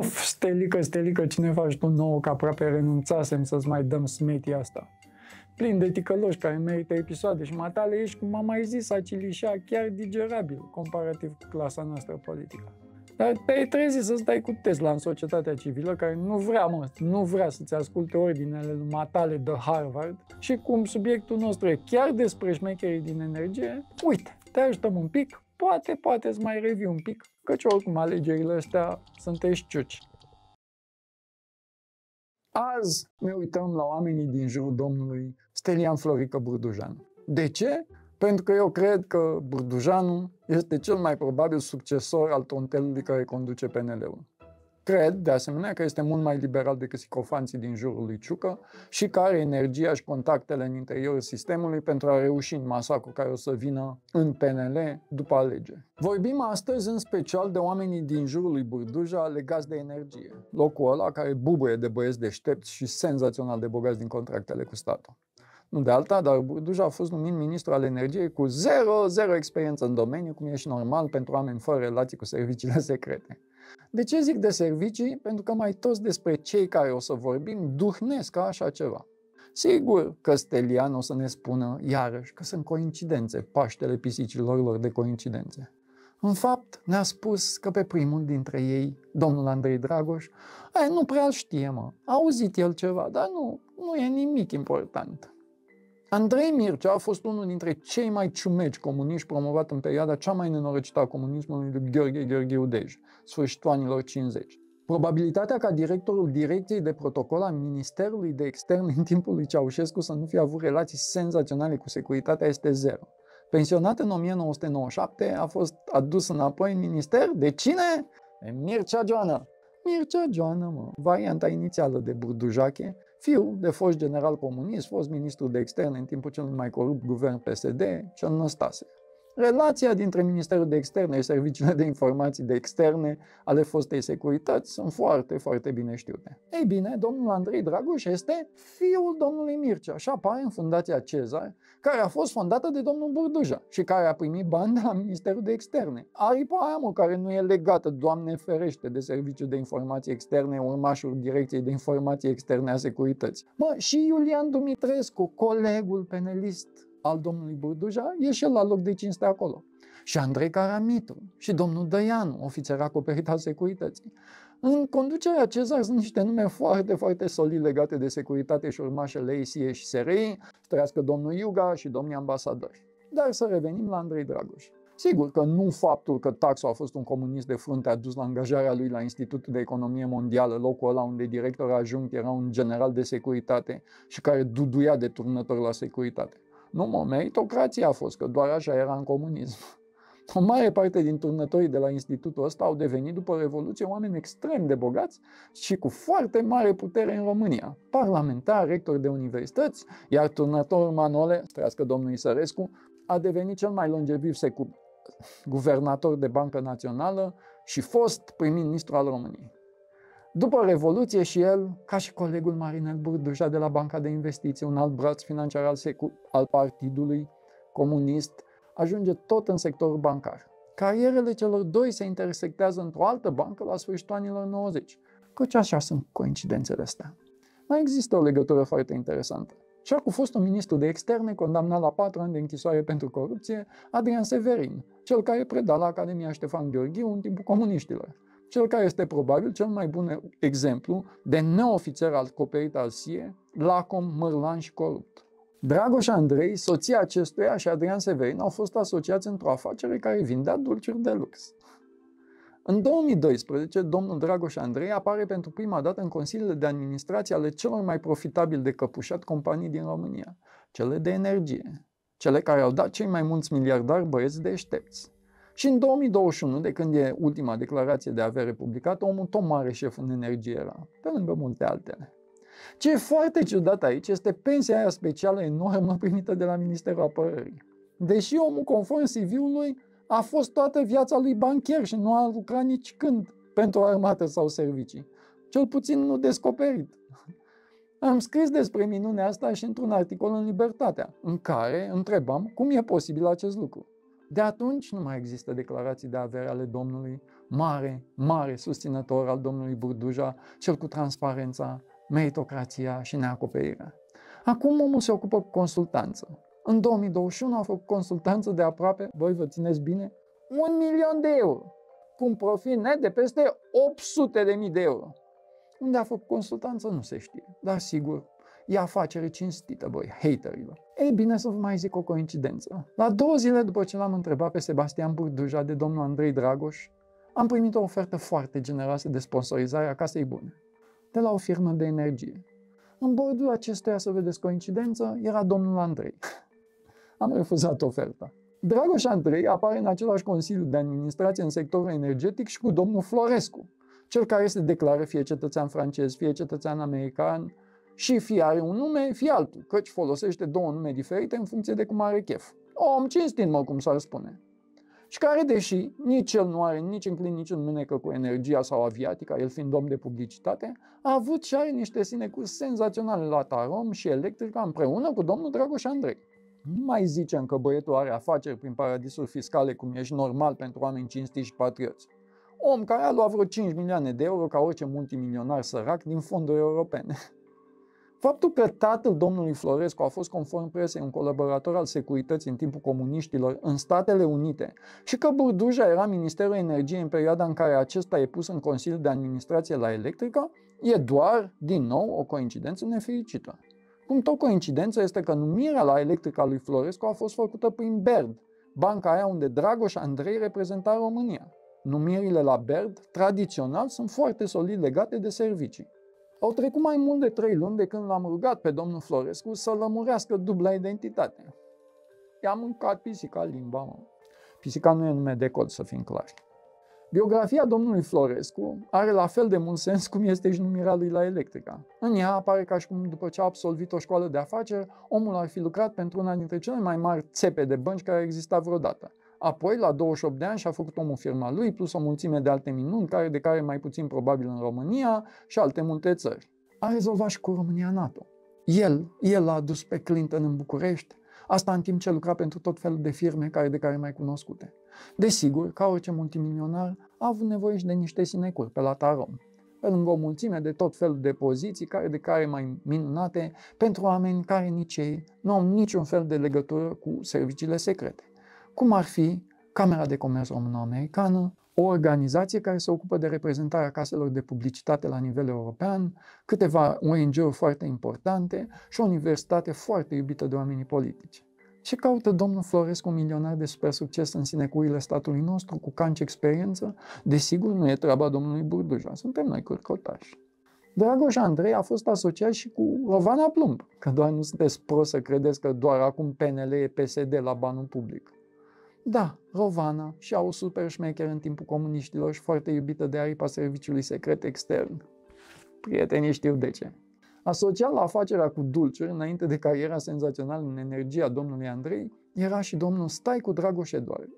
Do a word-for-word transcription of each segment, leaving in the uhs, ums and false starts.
Of, Stelică, Stelică, cine faci tu nouă, că aproape renunțasem să-ți mai dăm smetia asta. Plin de ticăloși care merită episoade și matale ești, cum am mai zis, acilișa, chiar digerabil, comparativ cu clasa noastră politică. Dar te-ai trezit să stai cu Tesla în societatea civilă, care nu vrea, mă, nu vrea să-ți asculte ordinele matale de Harvard, și cum subiectul nostru e chiar despre șmecherii din energie, uite, te ajutăm un pic, poate, poate să mai revii un pic, căci oricum alegerile astea sunt eșciuci. Azi ne uităm la oamenii din jurul domnului Stelian Florică Burdujan. De ce? Pentru că eu cred că Burdujanul este cel mai probabil succesor al tontelului care conduce P N L-ul. Cred, de asemenea, că este mult mai liberal decât sicofanții din jurul lui Ciucă și că are energia și contactele în interiorul sistemului pentru a reuși în masacrul care o să vină în P N L după alegeri. Vorbim astăzi în special de oamenii din jurul lui Burduja legați de energie. Locul ăla care bubuie de băieți deștepți și senzațional de bogați din contractele cu statul. Nu de alta, dar Burduja a fost numit ministru al energiei cu zero, zero experiență în domeniu, cum e și normal pentru oameni fără relații cu serviciile secrete. De ce zic de servicii? Pentru că mai toți despre cei care o să vorbim duhnesc ca așa ceva. Sigur că Stelian o să ne spună iarăși că sunt coincidențe, Paștele pisicilor lor de coincidențe. În fapt, ne-a spus că pe primul dintre ei, domnul Andrei Dragoș, aia nu prea știe, mă. A auzit el ceva, dar nu, nu e nimic important. Andrei Mircea a fost unul dintre cei mai ciumegi comuniști promovat în perioada cea mai nenorocită a comunismului lui Gheorghe Gheorghiu Dej, sfârșitul anilor cincizeci. Probabilitatea ca directorul Direcției de Protocol a Ministerului de Externe în timpul lui Ceaușescu să nu fie avut relații senzaționale cu securitatea este zero. Pensionat în o mie nouă sute nouăzeci și șapte, a fost adus înapoi în minister de cine? De Mircea Joană. Mircea Joană, mă, varianta inițială de Burdujache, fiu de fost general comunist, fost ministru de externe în timpul celui mai corupt guvern P S D, cel Năstase. Relația dintre Ministerul de Externe și serviciile de informații de externe ale fostei securități sunt foarte, foarte bine știute. Ei bine, domnul Andrei Dragoș este fiul domnului Mircea și apare în Fundația Cezar, care a fost fondată de domnul Burduja și care a primit bani de la Ministerul de Externe. Aripa aia, mă, care nu e legată, Doamne ferește, de Serviciul de Informații Externe, urmașul Direcției de Informații Externe a Securității. Mă, și Iulian Dumitrescu, colegul penelist al domnului Burduja, e și el la loc de cinste acolo. Și Andrei Caramitru, și domnul Dăianu, ofițer acoperit al securității. În conducerea Cezar sunt niște nume foarte, foarte solide legate de securitate și urmașele ei, S I E și S R I, trăiască domnul Iuga și domnii ambasadori. Dar să revenim la Andrei Dragoș. Sigur că nu faptul că Taxu a fost un comunist de frunte a dus la angajarea lui la Institutul de Economie Mondială, locul ăla unde director adjunct era un general de securitate și care duduia de turnător la securitate. Nu, mă, meritocrația a fost, că doar așa era în comunism. O mare parte din turnătorii de la institutul ăsta au devenit după Revoluție oameni extrem de bogați și cu foarte mare putere în România. Parlamentari, rectori de universități, iar turnătorul Manole, trăiască domnul Isărescu, a devenit cel mai longeviv secu- guvernator de Bancă Națională și fost prim-ministru al României. După Revoluție și el, ca și colegul Marinel Burduja de la Banca de Investiții, un alt braț financiar al, secu- al Partidului Comunist, ajunge tot în sectorul bancar. Carierele celor doi se intersectează într-o altă bancă la sfârșitul anilor nouăzeci. Căci așa sunt coincidențele astea. Mai există o legătură foarte interesantă. Și cu fostul ministru de externe, condamnat la patru ani de închisoare pentru corupție, Adrian Severin, cel care preda la Academia Ștefan Gheorghiu în timpul comuniștilor. Cel care este probabil cel mai bun exemplu de neofițer acoperit al S I E, lacom, mărlan și corupt. Dragoș Andrei, soția acestuia și Adrian Severin au fost asociați într-o afacere care vindea dulciuri de lux. În două mii doisprezece, domnul Dragoș Andrei apare pentru prima dată în consiliile de administrație ale celor mai profitabili de căpușat companii din România, cele de energie, cele care au dat cei mai mulți miliardari băieți deștepți. Și în două mii douăzeci și unu, de când e ultima declarație de avere publicată, omul tot mare șef în energie era, pe lângă multe altele. Ce e foarte ciudat aici este pensia aia specială enormă primită de la Ministerul Apărării. Deși omul, conform C V-ului, a fost toată viața lui bancher și nu a lucrat nici când pentru armată sau servicii. Cel puțin nu descoperit. Am scris despre minunea asta și într-un articol în Libertatea, în care întrebam cum e posibil acest lucru. De atunci nu mai există declarații de avere ale domnului, mare, mare susținător al domnului Burduja, cel cu transparența, meritocrația și neacoperirea. Acum omul se ocupă cu consultanță. În două mii douăzeci și unu a făcut consultanță de aproape, voi vă țineți bine, un milion de euro, cu un profit net de peste opt sute de mii de euro. Unde a făcut consultanță nu se știe, dar sigur, e afacere cinstită, băi, haterilor. Ei bine, să vă mai zic o coincidență. La două zile după ce l-am întrebat pe Sebastian Burduja de domnul Andrei Dragoș, am primit o ofertă foarte generoasă de sponsorizare a Casei Bune, de la o firmă de energie. În bordul acestuia, să vedeți coincidență, era domnul Andrei. Am refuzat oferta. Dragoș Andrei apare în același consiliu de administrație în sectorul energetic și cu domnul Florescu, cel care se declară fie cetățean francez, fie cetățean american și fie are un nume, fie altul, căci folosește două nume diferite în funcție de cum are chef. Om cinstit, mă, cum s-ar spune. Și care, deși nici el nu are nici înclin, nici în mânecă cu energia sau aviatica, el fiind om de publicitate, a avut și are niște sinecuri senzaționale la Tarom și Electrica împreună cu domnul Dragoș Andrei. Nu mai zicem că băietul are afaceri prin paradisuri fiscale, cum e și normal pentru oameni cinstiți și patrioți. Om care a luat vreo cinci milioane de euro ca orice multimilionar sărac din fonduri europene. Faptul că tatăl domnului Florescu a fost, conform presei, un colaborator al securității în timpul comuniștilor în Statele Unite și că Burduja era Ministerul Energiei în perioada în care acesta e pus în Consiliul de Administrație la Electrica, e doar, din nou, o coincidență nefericită. Cum tot coincidență este că numirea la Electrica lui Florescu a fost făcută prin BERD, banca aia unde Dragoș Andrei reprezenta România. Numirile la BERD, tradițional, sunt foarte solid legate de servicii. Au trecut mai mult de trei luni de când l-am rugat pe domnul Florescu să lămurească dubla identitate. I-a mâncat pisica limba, mă. Pisica nu e nume de cod, să fim clari. Biografia domnului Florescu are la fel de mult sens cum este și numirea lui la Electrica. În ea apare ca și cum după ce a absolvit o școală de afaceri, omul ar fi lucrat pentru una dintre cele mai mari țepe de bănci care exista vreodată. Apoi, la douăzeci și opt de ani, și-a făcut omul firma lui, plus o mulțime de alte minuni, care de care mai puțin probabil în România și alte multe țări. A rezolvat și cu România NATO. El, el l-a adus pe Clinton în București, asta în timp ce lucra pentru tot felul de firme care de care mai cunoscute. Desigur, ca orice multimilionar, a avut nevoie și de niște sinecuri pe la Tarom, pe lângă o mulțime de tot felul de poziții care de care mai minunate pentru oameni care nici ei nu au niciun fel de legătură cu serviciile secrete. Cum ar fi Camera de Comerț Româno-Americană, o organizație care se ocupă de reprezentarea caselor de publicitate la nivel european, câteva O N G-uri foarte importante și o universitate foarte iubită de oamenii politici. Ce caută domnul Florescu, un milionar de super succes în sinecurile statului nostru, cu canci experiență? Desigur, nu e treaba domnului Burduja, suntem noi cârcotași. Dragoș Andrei a fost asociat și cu Rovana Plumb, că doar nu sunteți prost să credeți că doar acum P N L e P S D la banul public. Da, Rovana și-a o super șmecher în timpul comuniștilor și foarte iubită de aripa serviciului secret extern. Prietenii știu de ce. Asociat la afacerea cu dulciuri, înainte de cariera senzațională în energia domnului Andrei, era și domnul Staicu Dragoș Eduard.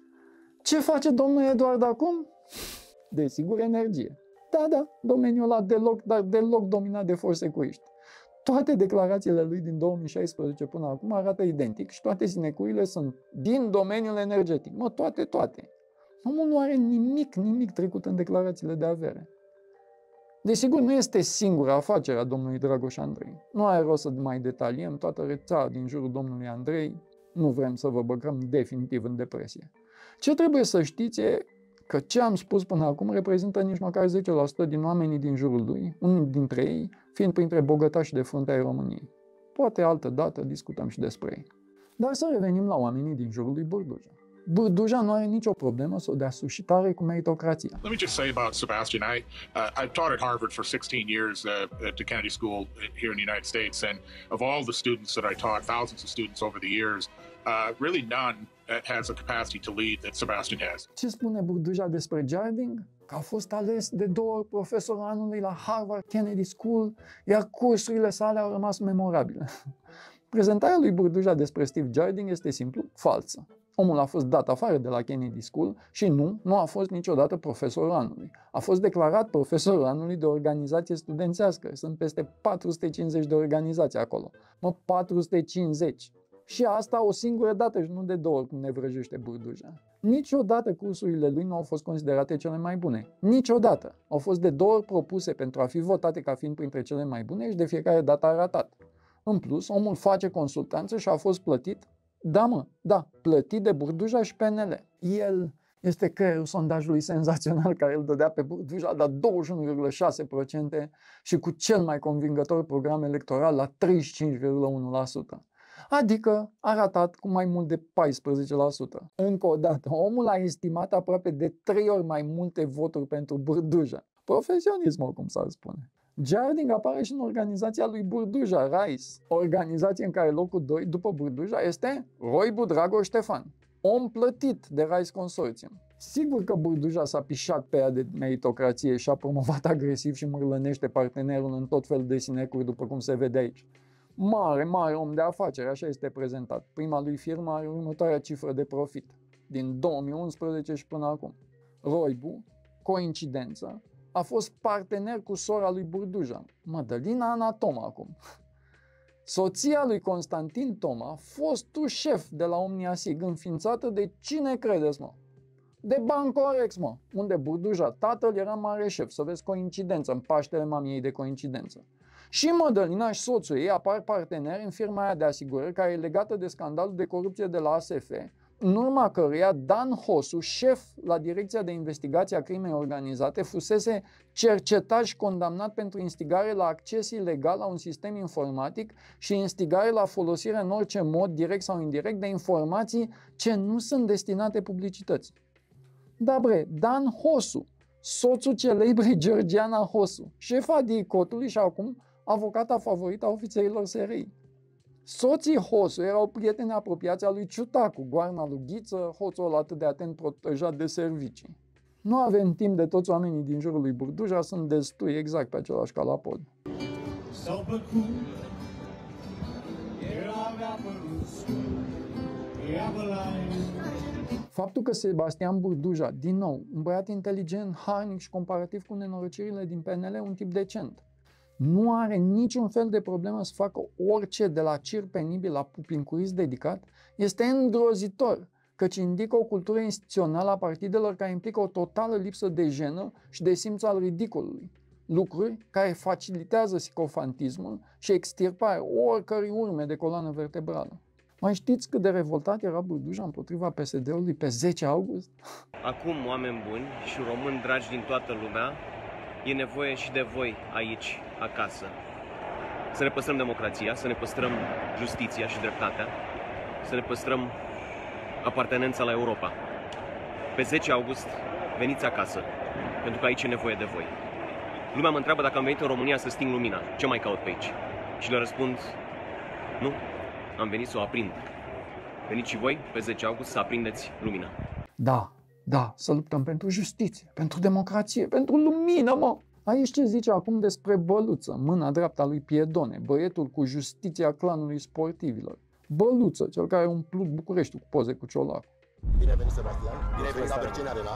Ce face domnul Eduard acum? Desigur, energie. Da, da, domeniul ăla deloc, dar deloc dominat de forsecuriști. Toate declarațiile lui din două mii șaisprezece până acum arată identic și toate sinecurile sunt din domeniul energetic. Mă, toate, toate. Omul nu are nimic, nimic trecut în declarațiile de avere. Desigur, nu este singura afacere a domnului Dragoș Andrei. Nu are rost să mai detaliem toată rețeaua din jurul domnului Andrei. Nu vrem să vă băgăm definitiv în depresie. Ce trebuie să știți e că ce am spus până acum reprezintă nici măcar zece la sută din oamenii din jurul lui, unul dintre ei fiind printre bogătași de frunte ai României. Poate altă dată discutăm și despre ei. Dar să revenim la oamenii din jurul lui Burduja. Burduja nu are nicio problemă să o dea suscitare cu meritocrația. Let me just say about Sebastian, I, uh, I've taught at Harvard for sixteen years uh, at the Kennedy School here in the United States, and of all the students that I taught, thousands of students over the years, uh, really none has a capacity to lead that Sebastian has. Ce spune Burduja despre Jarding? Că a fost ales de două ori profesorul anului la Harvard Kennedy School, iar cursurile sale au rămas memorabile. Prezentarea lui Burduja despre Steve Jarding este simplu falsă. Omul a fost dat afară de la Kennedy School și nu, nu a fost niciodată profesorul anului. A fost declarat profesorul anului de o organizație studențească. Sunt peste patru sute cincizeci de organizații acolo. Mă, patru sute cincizeci! Și asta o singură dată și nu de două ori, cum ne vrăjește Burduja. Niciodată cursurile lui nu au fost considerate cele mai bune. Niciodată. Au fost de două ori propuse pentru a fi votate ca fiind printre cele mai bune și de fiecare dată a ratat. În plus, omul face consultanță și a fost plătit, da mă, da, plătit de Burduja și P N L. El este creierul sondajului senzațional care îl dădea pe Burduja la douăzeci și unu virgulă șase la sută și cu cel mai convingător program electoral la treizeci și cinci virgulă unu la sută. Adică a ratat cu mai mult de paisprezece la sută. Încă o dată, omul a estimat aproape de trei ori mai multe voturi pentru Burduja. Profesionismul, cum s-ar spune. Giarding apare și în organizația lui Burduja, RICE, organizație în care locul doi, după Burduja, este Roibu Dragoș Ștefan, om plătit de RICE Consortium. Sigur că Burduja s-a pișat pe ea de meritocrație și a promovat agresiv și mârlănește partenerul în tot fel de sinecuri, după cum se vede aici. Mare, mare om de afaceri, așa este prezentat. Prima lui firmă are următoarea cifră de profit, din două mii unsprezece și până acum. Roibu, coincidență, a fost partener cu sora lui Burduja, Mădălina Ana Toma acum. Soția lui Constantin Toma, fostul șef de la Omniasig, înființată de cine credeți, mă? De Bancorex, mă, unde Burduja, tatăl, era mare șef. Să vezi coincidență, în Paștele mamiei de coincidență. Și Mădălina și soțul ei apar parteneri în firma aia de asigurări care e legată de scandalul de corupție de la A S F, în urma căruia Dan Hosu, șef la Direcția de Investigație a Crimei Organizate, fusese cercetat și condamnat pentru instigare la acces ilegal la un sistem informatic și instigare la folosire în orice mod, direct sau indirect, de informații ce nu sunt destinate publicității. Da bre, Dan Hosu, soțul celebrei Georgiana Hosu, șefa DICOT-ului și acum avocata favorită a ofițerilor S R I. Soții Hosu erau prieteni apropiați a lui Ciutacu, goarna lui Ghiță, hoțul atât de atent protejat de servicii. Nu avem timp de toți oamenii din jurul lui Burduja, sunt destui exact pe același calapod. Faptul că Sebastian Burduja, din nou, un băiat inteligent, harnic și comparativ cu nenorocirile din P N L, un tip decent, nu are niciun fel de problemă să facă orice, de la cir penibil la pupincurist dedicat, este îngrozitor, căci indică o cultură instituțională a partidelor care implică o totală lipsă de jenă și de simț al ridicolului. Lucruri care facilitează psicofantismul și extirparea oricărei urme de coloană vertebrală. Mai știți cât de revoltat era Burduja împotriva P S D-ului pe zece august? Acum, oameni buni și români dragi din toată lumea, e nevoie și de voi aici, acasă. Să ne păstrăm democrația, să ne păstrăm justiția și dreptatea, să ne păstrăm apartenența la Europa. Pe zece august, veniți acasă, pentru că aici e nevoie de voi. Lumea mă întreabă dacă am venit în România să sting lumina. Ce mai caut pe aici? Și le răspund, nu, am venit să o aprind. Veniți și voi, pe zece august, să aprindeți lumina. Da, da, să luptăm pentru justiție, pentru democrație, pentru lumină, mă! Aici ce zice acum despre Băluță, mâna dreaptă a lui Piedone, băietul cu justiția clanului sportivilor. Băluță, cel care a umplut Bucureștiul cu poze cu Ciolacu. Bine ai venit, Sebastian. Bine ai venit la Berceni Arena.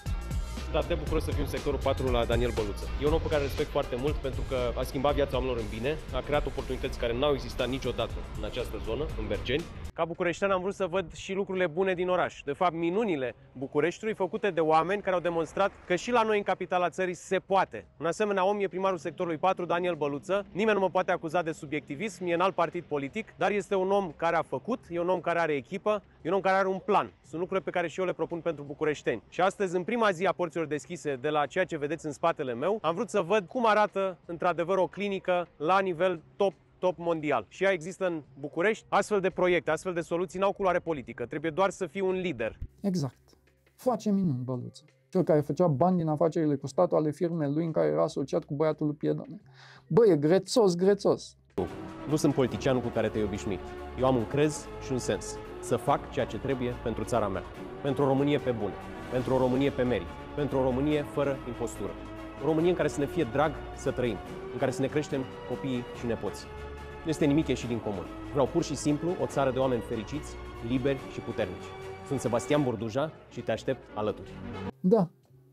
Dar te bucură să fiu în sectorul patru la Daniel Băluță. E un om pe care îl respect foarte mult pentru că a schimbat viața oamenilor în bine, a creat oportunități care n-au existat niciodată în această zonă, în Berceni. Ca bucureștean am vrut să văd și lucrurile bune din oraș. De fapt, minunile Bucureștiului făcute de oameni care au demonstrat că și la noi, în capitala țării, se poate. Un asemenea om e primarul sectorului patru, Daniel Băluță. Nimeni nu mă poate acuza de subiectivism, e în alt partid politic, dar este un om care a făcut, e un om care are echipă, e un om care are un plan. Sunt lucruri pe care și eu le propun pentru bucureșteni. Și astăzi, în prima zi a porților deschise de la ceea ce vedeți în spatele meu, am vrut să văd cum arată într-adevăr o clinică la nivel top top mondial. Și ea există în București. Astfel de proiecte, astfel de soluții n-au culoare politică. Trebuie doar să fii un lider. Exact. Face minuni, Băluță. Cel care făcea bani din afacerile cu statul ale firmei lui în care era asociat cu băiatul lui Piedone. Bă, e grețos, grețos. Nu, nu sunt politicianul cu care te-ai obișnuit. Eu am un crez și un sens. Să fac ceea ce trebuie pentru țara mea. Pentru o Românie pe bune. Pentru o Românie pe merit. Pentru o Românie fără impostură. O Românie în care să ne fie drag să trăim. În care să ne creștem copiii și nepoții. Nu este nimic ieșit din comun. Vreau pur și simplu o țară de oameni fericiți, liberi și puternici. Sunt Sebastian Burduja și te aștept alături. Da,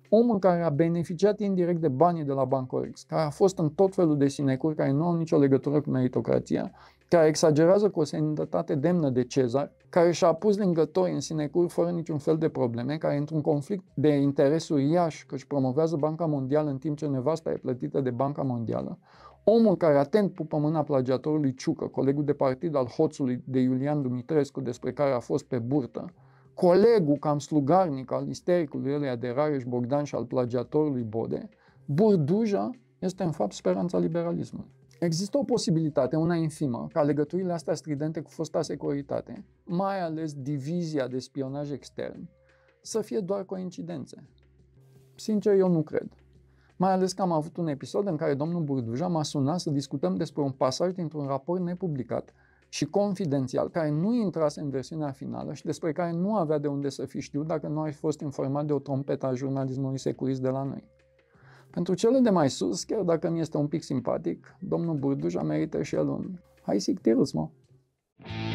omul care a beneficiat indirect de banii de la Bancorex, care a fost în tot felul de sinecuri care nu au nicio legătură cu meritocrația, care exagerează cu o seninătate demnă de Cezar, care și-a pus lingători în sinecuri fără niciun fel de probleme, care e într-un conflict de interes uriaș că își promovează Banca Mondială în timp ce nevasta e plătită de Banca Mondială, omul care atent pupă mâna plagiatorului Ciucă, colegul de partid al hoțului de Iulian Dumitrescu, despre care a fost pe burtă, colegul cam slugarnic al istericului ăleia de Rareș Bogdan și al plagiatorului Bode, Burduja este în fapt speranța liberalismului. Există o posibilitate, una infimă, ca legăturile astea stridente cu fosta securitate, mai ales divizia de spionaj extern, să fie doar coincidențe. Sincer, eu nu cred. Mai ales că am avut un episod în care domnul Burduja m-a sunat să discutăm despre un pasaj dintr-un raport nepublicat și confidențial, care nu intrase în versiunea finală și despre care nu avea de unde să fi știut dacă nu ar fi fost informat de o trompetă a jurnalismului securist de la noi. Pentru cele de mai sus, chiar dacă mi este un pic simpatic, domnul Burduja merită și el un hai sictirus, mă.